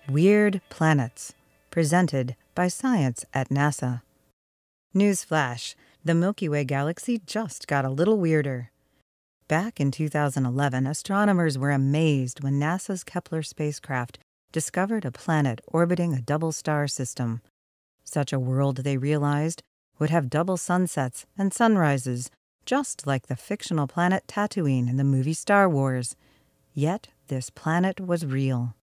Weird Planets, presented by Science at NASA. Newsflash, the Milky Way galaxy just got a little weirder. Back in 2011, astronomers were amazed when NASA's Kepler spacecraft discovered a planet orbiting a double star system. Such a world, they realized, would have double sunsets and sunrises, just like the fictional planet Tatooine in the movie Star Wars. Yet this planet was real.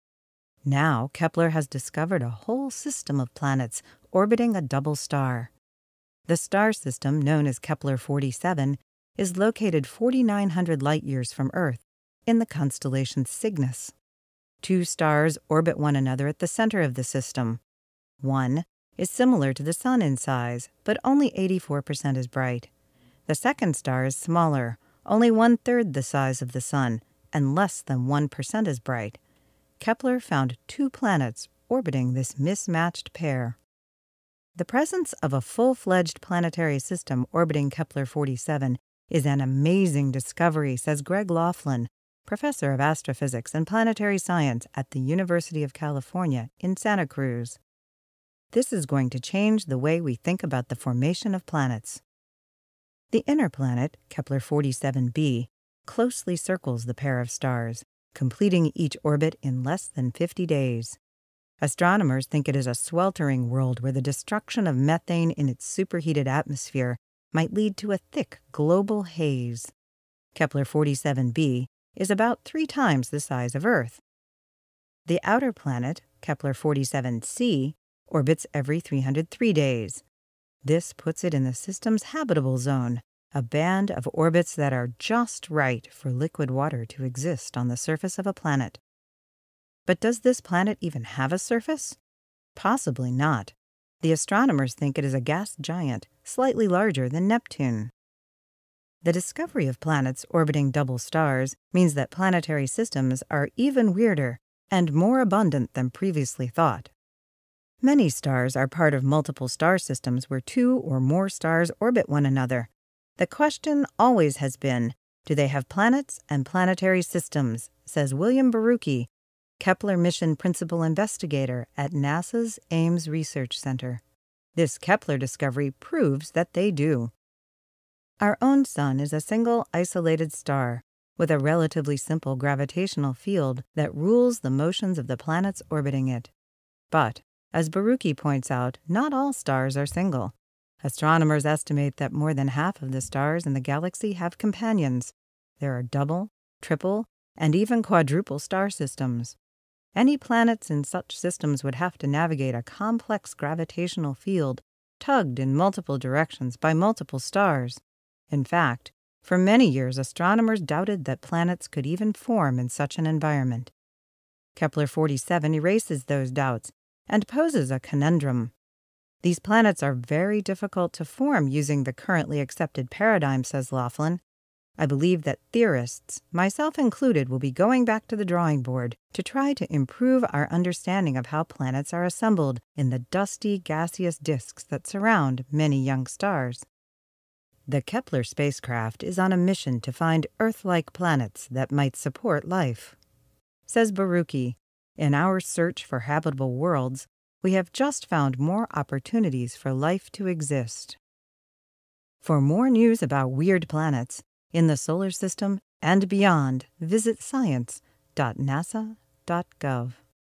Now, Kepler has discovered a whole system of planets orbiting a double star. The star system, known as Kepler 47, is located 4,900 light-years from Earth in the constellation Cygnus. Two stars orbit one another at the center of the system. One is similar to the Sun in size, but only 84% as bright. The second star is smaller, only 1/3 the size of the Sun, and less than 1% as bright. Kepler found two planets orbiting this mismatched pair. The presence of a full-fledged planetary system orbiting Kepler 47 is an amazing discovery, says Greg Laughlin, professor of astrophysics and planetary science at the University of California in Santa Cruz. This is going to change the way we think about the formation of planets. The inner planet, Kepler 47b, closely circles the pair of stars, completing each orbit in less than 50 days. Astronomers think it is a sweltering world where the destruction of methane in its superheated atmosphere might lead to a thick global haze. Kepler 47b is about 3 times the size of Earth. The outer planet, Kepler 47c, orbits every 303 days. This puts it in the system's habitable zone, a band of orbits that are just right for liquid water to exist on the surface of a planet. But does this planet even have a surface? Possibly not. The astronomers think it is a gas giant, slightly larger than Neptune. The discovery of planets orbiting double stars means that planetary systems are even weirder and more abundant than previously thought. Many stars are part of multiple star systems where 2 or more stars orbit one another. The question always has been, do they have planets and planetary systems, says William Barucki, Kepler mission principal investigator at NASA's Ames Research Center. This Kepler discovery proves that they do. Our own Sun is a single isolated star with a relatively simple gravitational field that rules the motions of the planets orbiting it. But, as Barucki points out, not all stars are single. Astronomers estimate that more than half of the stars in the galaxy have companions. There are double, triple, and even quadruple star systems. Any planets in such systems would have to navigate a complex gravitational field tugged in multiple directions by multiple stars. In fact, for many years astronomers doubted that planets could even form in such an environment. Kepler 47 erases those doubts and poses a conundrum. These planets are very difficult to form using the currently accepted paradigm, says Laughlin. I believe that theorists, myself included, will be going back to the drawing board to try to improve our understanding of how planets are assembled in the dusty, gaseous disks that surround many young stars. The Kepler spacecraft is on a mission to find Earth-like planets that might support life. Says Barucki, in our search for habitable worlds, we have just found more opportunities for life to exist. For more news about weird planets in the solar system and beyond, visit science.nasa.gov.